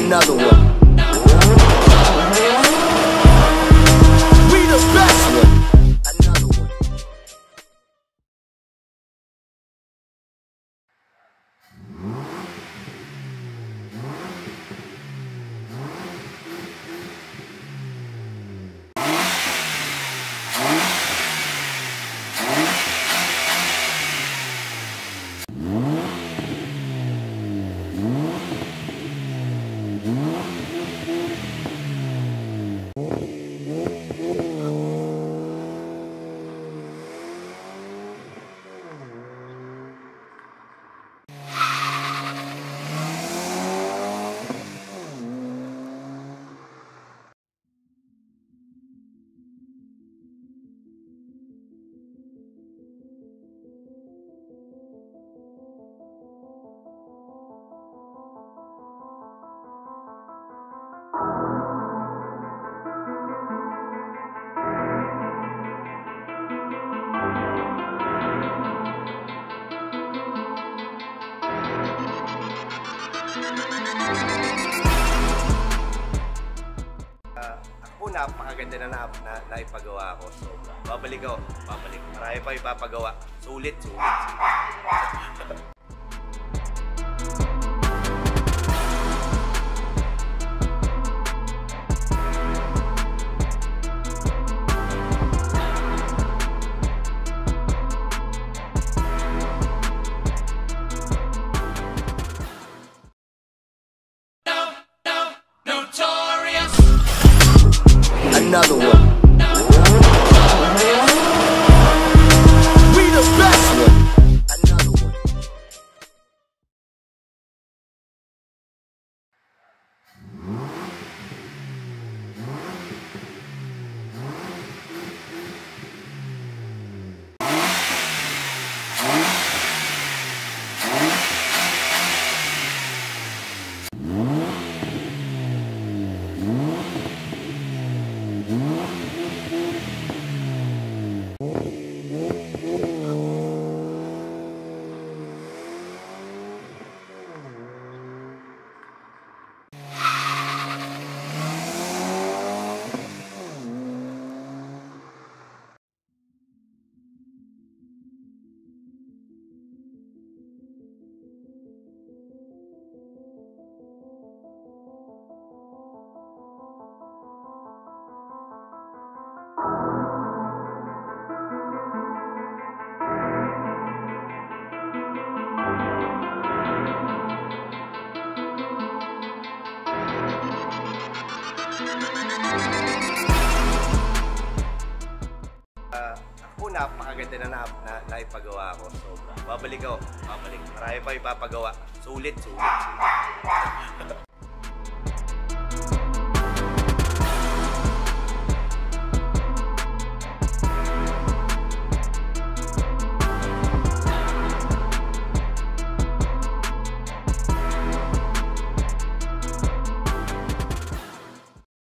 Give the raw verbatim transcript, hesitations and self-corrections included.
Another one. We the best one. Another one. Uh, ako napakaganda na, na, na naipagawa ko. So, babalik ako. Babalik. Marami pa ipapagawa. Sulit, sulit, sulit. Another one. We the best one. Another one. Uh, ako napakaganda na, na, na naipagawa ko. So, babalik ako. Babalik. Marami pa ipapagawa. Sulit, sulit, sulit.